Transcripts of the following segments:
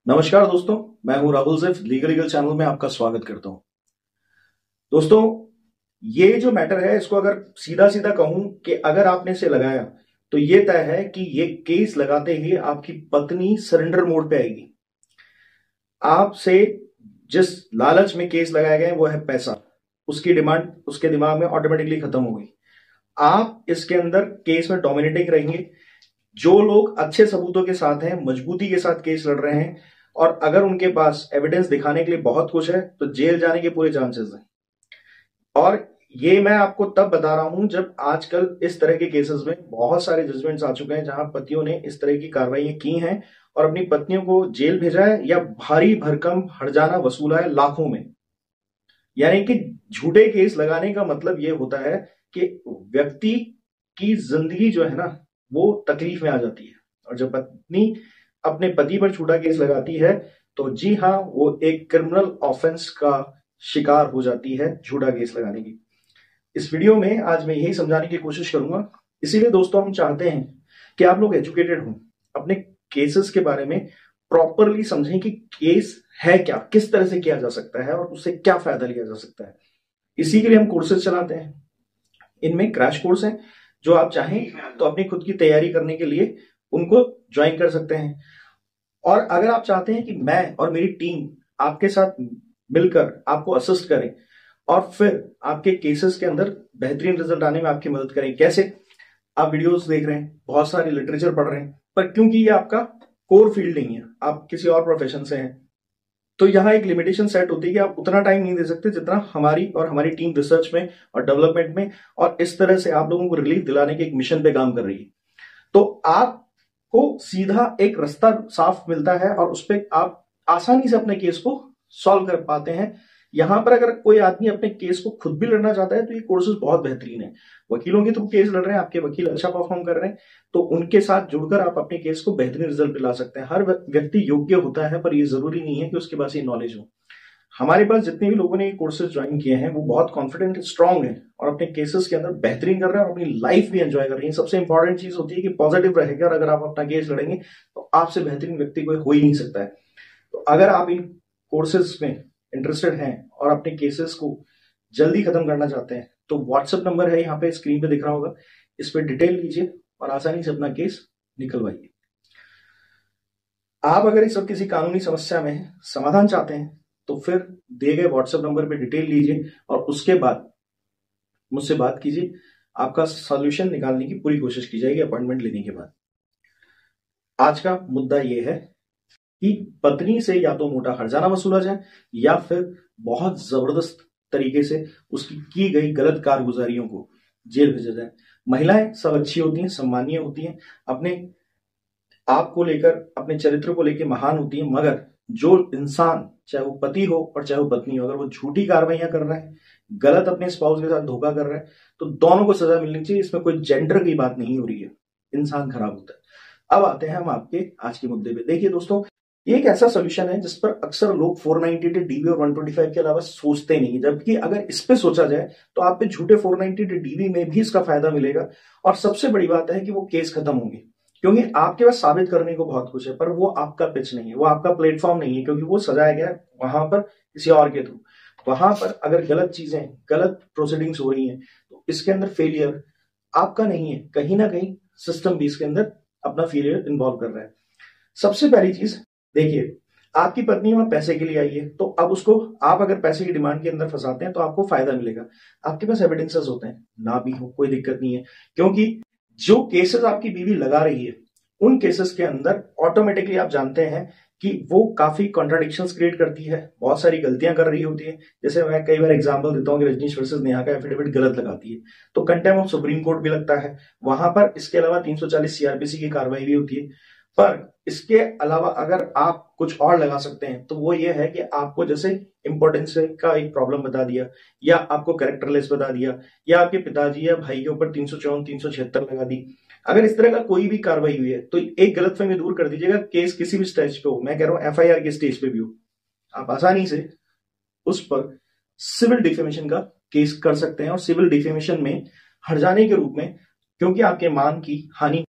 नमस्कार दोस्तों, मैं हूं राहुल सिर्फ लीगल चैनल में आपका स्वागत करता हूं। दोस्तों, ये जो मैटर है इसको अगर सीधा सीधा कहूं कि अगर आपने इसे लगाया तो ये तय है कि ये केस लगाते ही आपकी पत्नी सरेंडर मोड पे आएगी। आपसे जिस लालच में केस लगाया गया है वो है पैसा, उसकी डिमांड उसके दिमाग में ऑटोमेटिकली खत्म हो गई। आप इसके अंदर केस में डोमिनेटिंग रहेंगे। जो लोग अच्छे सबूतों के साथ हैं, मजबूती के साथ केस लड़ रहे हैं और अगर उनके पास एविडेंस दिखाने के लिए बहुत कुछ है तो जेल जाने के पूरे चांसेस हैं। और ये मैं आपको तब बता रहा हूं जब आजकल इस तरह के केसेस में बहुत सारे जजमेंट्स आ चुके हैं जहां पतियों ने इस तरह की कार्रवाई की हैं और अपनी पत्नियों को जेल भेजा है या भारी भरकम हर्जाना वसूला है लाखों में। यानी कि झूठे केस लगाने का मतलब ये होता है कि व्यक्ति की जिंदगी जो है ना वो तकलीफ में आ जाती है। और जब पत्नी अपने पति पर झूठा केस लगाती है तो जी हाँ, वो एक क्रिमिनल ऑफेंस का शिकार हो जाती है झूठा केस लगाने की। इस वीडियो में आज मैं यही समझाने की कोशिश करूंगा। इसीलिए दोस्तों हम चाहते हैं कि आप लोग एजुकेटेड हों, अपने केसेस के बारे में प्रॉपरली समझें कि केस है क्या, किस तरह से किया जा सकता है और उससे क्या फायदा लिया जा सकता है। इसी के लिए हम कोर्सेज चलाते हैं। इनमें क्रैश कोर्स हैं, जो आप चाहें तो अपनी खुद की तैयारी करने के लिए उनको ज्वाइन कर सकते हैं। और अगर आप चाहते हैं कि मैं और मेरी टीम आपके साथ मिलकर आपको असिस्ट करें और फिर आपके केसेस के अंदर बेहतरीन रिजल्ट आने में आपकी मदद करें, कैसे? आप वीडियोस देख रहे हैं, बहुत सारे लिटरेचर पढ़ रहे हैं, पर क्योंकि ये आपका कोर फील्ड नहीं है, आप किसी और प्रोफेशन से हैं, तो यहाँ एक लिमिटेशन सेट होती है कि आप उतना टाइम नहीं दे सकते जितना हमारी और हमारी टीम रिसर्च में और डेवलपमेंट में और इस तरह से आप लोगों को रिलीफ दिलाने के एक मिशन पे काम कर रही है। तो आपको सीधा एक रास्ता साफ मिलता है और उस पर आप आसानी से अपने केस को सॉल्व कर पाते हैं। यहां पर अगर कोई आदमी अपने केस को खुद भी लड़ना चाहता है तो ये कोर्सेज बहुत बेहतरीन है। वकीलों के थ्रू केस लड़ रहे हैं, आपके वकील अच्छा परफॉर्म कर रहे हैं, तो उनके साथ जुड़कर आप अपने केस को बेहतरीन रिजल्ट दिला सकते हैं। हर व्यक्ति योग्य होता है, पर ये जरूरी नहीं है कि उसके पास ये नॉलेज हो। हमारे पास जितने भी लोगों ने ये कोर्सेज ज्वाइन किए हैं वो बहुत कॉन्फिडेंट, स्ट्रांग है और अपने केसेस के अंदर बेहतरीन कर रहे हैं और अपनी लाइफ भी एंजॉय कर रही है। सबसे इंपॉर्टेंट चीज होती है कि पॉजिटिव रहेगा और अगर आप अपना केस लड़ेंगे तो आपसे बेहतरीन व्यक्ति कोई हो ही नहीं सकता है। तो अगर आप इन कोर्सेज में इंटरेस्टेड हैं और अपने केसेस को जल्दी खत्म करना चाहते हैं तो व्हाट्सएप नंबर है यहाँ पे स्क्रीन पे दिख रहा होगा, इस पर डिटेल लीजिए और आसानी से अपना केस निकलवाइए। आप अगर इस वक्त किसी कानूनी समस्या में समाधान चाहते हैं तो फिर दिए गए व्हाट्सएप नंबर पे डिटेल लीजिए और उसके बाद मुझसे बात कीजिए। आपका सॉल्यूशन निकालने की पूरी कोशिश की जाएगी अपॉइंटमेंट लेने के बाद। आज का मुद्दा यह है कि पत्नी से या तो मोटा हर्जाना वसूला जाए या फिर बहुत जबरदस्त तरीके से उसकी की गई गलत कारगुजारियों को जेल भेजा जाए। महिलाएं सब अच्छी होती हैं, सम्मानीय होती हैं, अपने आप को लेकर, अपने चरित्र को लेकर महान होती है, मगर जो इंसान, चाहे वो पति हो और चाहे वो पत्नी हो, अगर वो झूठी कार्रवाइयां कर रहा है, गलत अपने स्पाउस के साथ धोखा कर रहा है, तो दोनों को सजा मिलनी चाहिए। इसमें कोई जेंडर की बात नहीं हो रही है, इंसान खराब होता है। अब आते हैं हम आपके आज के मुद्दे पे। देखिए दोस्तों, ये एक ऐसा सोल्यूशन है जिस पर अक्सर लोग 490 डीबी और 125 के अलावा सोचते नहीं, जबकि अगर इस पे सोचा जाए तो आप पे झूठे 490 डीबी में भी इसका फायदा मिलेगा। और सबसे बड़ी बात है कि वो केस खत्म होंगे, क्योंकि आपके पास साबित करने को बहुत कुछ है, पर वो आपका पिच नहीं है, वो आपका प्लेटफॉर्म नहीं है, क्योंकि वो सजाया गया है वहां पर किसी और के थ्रू। वहां पर अगर गलत चीजें, गलत प्रोसीडिंग्स हो रही हैं तो इसके अंदर फेलियर आपका नहीं है, कहीं ना कहीं सिस्टम भी इसके अंदर अपना फेलियर इन्वॉल्व कर रहा है। सबसे पहली चीज देखिए, आपकी पत्नी वहां पैसे के लिए आई है, तो अब उसको आप अगर पैसे की डिमांड के अंदर फंसाते हैं तो आपको फायदा मिलेगा। आपके पास एविडेंसेस होते हैं, ना भी हो कोई दिक्कत नहीं है, क्योंकि जो केसेस आपकी बीवी लगा रही है उन केसेस के अंदर ऑटोमेटिकली आप जानते हैं कि वो काफी कॉन्ट्राडिक्शंस क्रिएट करती है, बहुत सारी गलतियां कर रही होती है। जैसे मैं कई बार एग्जांपल देता हूं कि रजनीश वर्सेस नेहा का एफिडेविट गलत लगाती है तो कंटेम्प्ट ऑफ सुप्रीम कोर्ट भी लगता है वहां पर। इसके अलावा 340 सीआरपीसी की कार्रवाई भी होती है। पर इसके अलावा अगर आप कुछ और लगा सकते हैं तो वो ये है कि आपको जैसे इंपॉर्टेंस का एक प्रॉब्लम बता दिया, या आपको कैरेक्टरलेस बता दिया, या आपके पिताजी या भाई के ऊपर 354 376 लगा दी। अगर इस तरह का कोई भी कार्रवाई हुई है तो एक गलतफहमी दूर कर दीजिएगा, केस किसी भी स्टेज पे हो, मैं कह रहा हूं एफआईआर के स्टेज पे भी हो, आप आसानी से उस पर सिविल डिफेमेशन का केस कर सकते हैं। और सिविल डिफेमेशन में हर्जाने के रूप में, क्योंकि आपके मान की हानि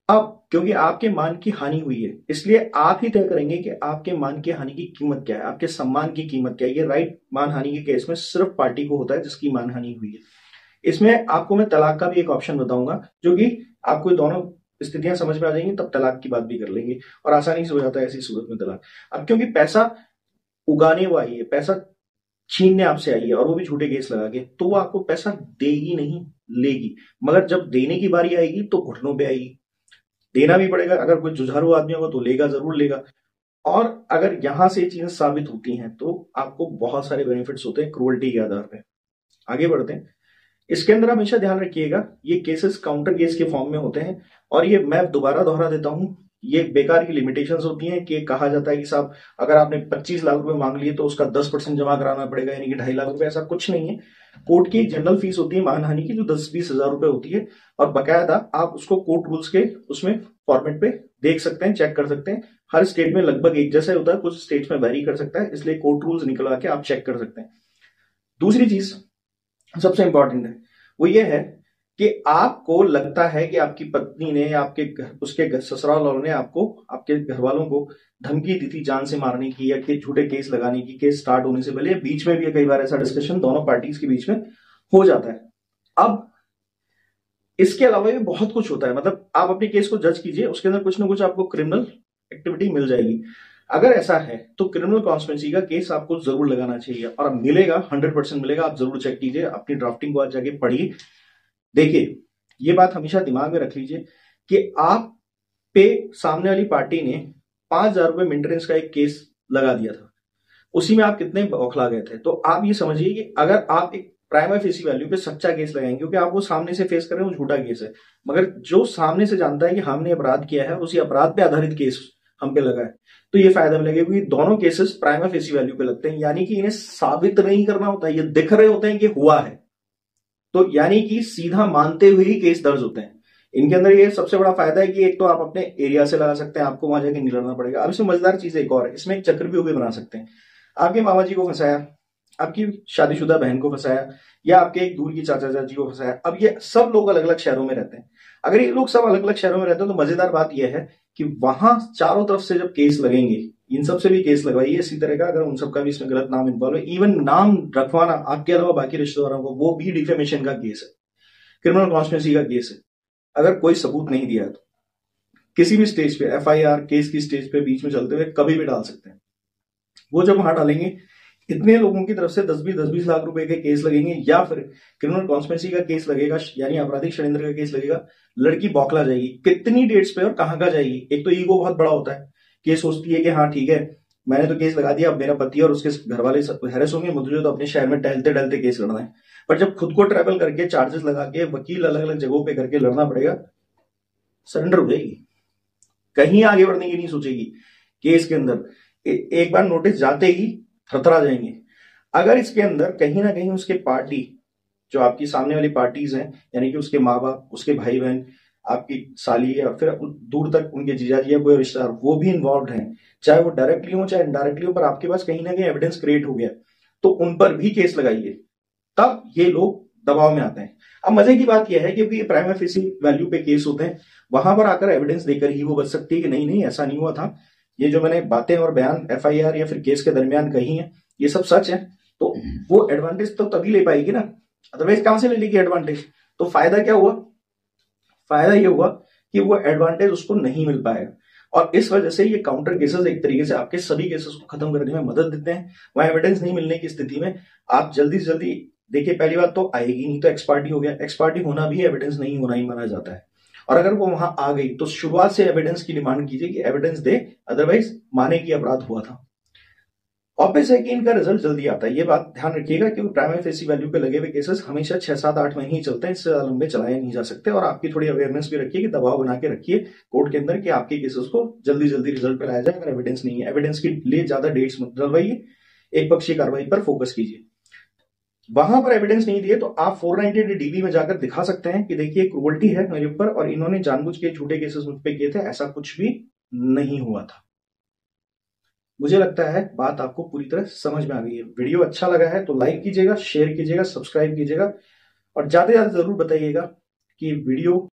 अब क्योंकि आपके मान की हानि हुई है, इसलिए आप ही तय करेंगे कि आपके मान की हानि की कीमत क्या है, आपके सम्मान की कीमत क्या है। ये राइट मान हानि के केस में सिर्फ पार्टी को होता है जिसकी मान हानि हुई है। इसमें आपको मैं तलाक का भी एक ऑप्शन बताऊंगा, जो कि आपको दोनों स्थितियां समझ में आ जाएंगी, तब तलाक की बात भी कर लेंगे और आसानी से हो जाता है ऐसी सूरत में तलाक। अब क्योंकि पैसा उगाने वो आई है, पैसा छीनने आपसे आई है और वो भी झूठे केस लगा के, तो वो आपको पैसा देगी नहीं, लेगी। मगर जब देने की बारी आएगी तो घुटनों पे आएगी। देना भी पड़ेगा, अगर कोई जुझारू आदमी होगा तो लेगा, जरूर लेगा। और अगर यहां से चीजें साबित होती हैं तो आपको बहुत सारे बेनिफिट्स होते हैं क्रूअल्टी के आधार पे। आगे बढ़ते हैं। इसके अंदर हमेशा ध्यान रखिएगा, ये केसेस काउंटर केस के फॉर्म में होते हैं। और ये मैं दोबारा दोहरा देता हूं, ये बेकार की लिमिटेशंस होती हैं कि कहा जाता है कि साहब अगर आपने 25 लाख रुपए मांग लिए तो उसका 10% जमा कराना पड़ेगा, यानी कि 2.5 लाख रुपए। ऐसा कुछ नहीं है। कोर्ट की जनरल फीस होती है मानहानि की, जो 10-20 हजार रुपए होती है, और बकायदा आप उसको कोर्ट रूल्स के उसमें फॉर्मेट पे देख सकते हैं, चेक कर सकते हैं। हर स्टेट में लगभग एक जैसा होता है, कुछ स्टेट्स में वेरी कर सकता है, इसलिए कोर्ट रूल्स निकलवा के आप चेक कर सकते हैं। दूसरी चीज सबसे इंपॉर्टेंट है, वो ये है कि आपको लगता है कि आपकी पत्नी ने या आपके उसके ससुराल वालों ने आपको, आपके घर वालों को धमकी दी थी जान से मारने की या कि झूठे केस लगाने की, केस स्टार्ट होने से पहले। बीच में भी कई बार ऐसा डिस्कशन दोनों पार्टीज के बीच में हो जाता है। अब इसके अलावा भी बहुत कुछ होता है, मतलब आप अपने केस को जज कीजिए, उसके अंदर कुछ ना कुछ आपको क्रिमिनल एक्टिविटी मिल जाएगी। अगर ऐसा है तो क्रिमिनल कॉन्स्पिरेसी का केस आपको जरूर लगाना चाहिए, और मिलेगा, 100% मिलेगा। आप जरूर चेक कीजिए, अपनी ड्राफ्टिंग को आज जाके पढ़िए। देखिए, ये बात हमेशा दिमाग में रख लीजिए कि आप पे सामने वाली पार्टी ने 5,000 रुपए मेंटेनेंस का एक केस लगा दिया था, उसी में आप कितने बौखला गए थे। तो आप ये समझिए कि अगर आप एक प्राइमा फेसी वैल्यू पे सच्चा केस लगाएंगे, क्योंकि आप वो सामने से फेस कर रहे हैं, वो झूठा केस है, मगर जो सामने से जानता है कि हमने अपराध किया है, उसी अपराध पे आधारित केस हम पे लगा है, तो ये फायदा मिलेगा, क्योंकि दोनों केसेस प्राइमा फेसी वैल्यू पे लगते हैं, यानी कि इन्हें साबित नहीं करना होता है, ये दिख रहे होते हैं कि हुआ है, तो यानी कि सीधा मानते हुए ही केस दर्ज होते हैं। इनके अंदर ये सबसे बड़ा फायदा है कि एक तो आप अपने एरिया से लगा सकते हैं, आपको वहां जाके नहीं लड़ना पड़ेगा। अब इसमें मजेदार चीज एक और है, इसमें एक चक्रव्यूह भी बना सकते हैं। आपके मामा जी को फंसाया, आपकी शादीशुदा बहन को फंसाया, या आपके एक दूर की चाचा चाची को फंसाया। अब ये सब लोग अलग अलग शहरों में रहते हैं। अगर ये लोग सब अलग अलग शहरों में रहते हैं तो मजेदार बात यह है कि वहां चारों तरफ से जब केस लगेंगे, इन सब से भी केस लगवाइए इसी तरह का, अगर उन सबका भी इसमें गलत नाम इन्वॉल्व है, इवन नाम रखवाना आपके अलावा बाकी रिश्तेदारों को, वो भी डिफेमेशन का केस है, क्रिमिनल कॉन्स्पिरेसी का केस है। अगर कोई सबूत नहीं दिया तो किसी भी स्टेज पे, एफआईआर केस की स्टेज पे बीच में चलते हुए कभी भी डाल सकते हैं। वो जब वहां डालेंगे, इतने लोगों की तरफ से 10-20 लाख रुपए के केस लगेंगे, या फिर क्रिमिनल कॉन्स्पिरेसी का केस लगेगा, यानी आपराधिक षड्यंत्र का केस लगेगा। लड़की बौखला जाएगी, कितनी डेट्स पे और कहां का जाएगी। एक तो ईगो बहुत बड़ा होता है कि ये सोचती है कि हाँ ठीक है, मैंने तो केस लगा दिया, अब मेरा पति और उसके घर वाले हैरेस होंगे, मुझे तो अपने शहर में टहलते टहलते केस लड़ना है। पर जब खुद को ट्रैवल करके चार्जेस लगा के वकील अलग अलग जगहों पे करके लड़ना पड़ेगा, सरेंडर हो जाएगी, कहीं आगे बढ़ने की नहीं सोचेगी। केस के अंदर एक बार नोटिस जाते ही थरथरा जाएंगे। अगर इसके अंदर कहीं ना कहीं उसके पार्टी, जो आपकी सामने वाली पार्टीज हैं, यानी कि उसके माँ बाप, उसके भाई बहन, आपकी साली, या फिर दूर तक उनके जीजाजी या कोई रिश्तेदार, वो भी इन्वॉल्व हैं, चाहे वो डायरेक्टली हो चाहे इनडायरेक्टली हो, पर आपके पास कहीं ना कहीं एविडेंस क्रिएट हो गया, तो उन पर भी केस लगाइए, तब ये लोग दबाव में आते हैं। अब मजे की बात यह है कि ये प्राइमा फेसी वैल्यू पे केस होते हैं, वहां पर आकर एविडेंस देकर ही वो बच सकती है कि नहीं नहीं ऐसा नहीं हुआ था, ये जो मैंने बातें और बयान एफआईआर या फिर केस के दरमियान कही है ये सब सच है, तो वो एडवांटेज तो तभी ले पाएगी ना, अदरवाइज कहां से ले लेगी एडवांटेज। तो फायदा क्या हुआ, फायदा ये हुआ कि वो एडवांटेज उसको नहीं मिल पाएगा, और इस वजह से ये काउंटर केसेस एक तरीके से आपके सभी केसेस को खत्म करने में मदद देते हैं। वहां एविडेंस नहीं मिलने की स्थिति में आप जल्दी से जल्दी, देखिए पहली बात तो आएगी नहीं तो एक्सपार्टी हो गया, एक्सपार्टी होना भी एविडेंस नहीं होना ही माना जाता है। और अगर वो वहां आ गई तो शुरुआत से एविडेंस की डिमांड कीजिए कि एविडेंस दे, अदरवाइज माने की अपराध हुआ था। ऑब्वियस है कि इनका रिजल्ट जल्दी आता है, ये बात ध्यान रखिएगा, क्योंकि प्राइमरी फेसी वैल्यू पे लगे हुए केसेस हमेशा 6-7-8 महीने ही चलते हैं, इससे ज्यादा लंबे चलाए नहीं जा सकते। और आपकी थोड़ी अवेयरनेस भी रखिए कि दबाव बना के रखिए कोर्ट के अंदर कि आपके केसेस को जल्दी जल्दी रिजल्ट पे लाया जाए। अगर एविडेंस नहीं है, एविडेंस के लिए ज्यादा डेट्स मत डलवाइए, एक पक्षीय कार्रवाई पर फोकस कीजिए। वहां पर एविडेंस नहीं दिए तो आप 498 डीबी में जाकर दिखा सकते हैं कि देखिए क्रूअल्टी है मेरे ऊपर और इन्होंने जानबूझ के झूठे केसेस मुझ पे किए थे, ऐसा कुछ भी नहीं हुआ था। मुझे लगता है बात आपको पूरी तरह समझ में आ गई है। वीडियो अच्छा लगा है तो लाइक कीजिएगा, शेयर कीजिएगा, सब्सक्राइब कीजिएगा, और ज्यादा से ज्यादा जरूर बताइएगा कि वीडियो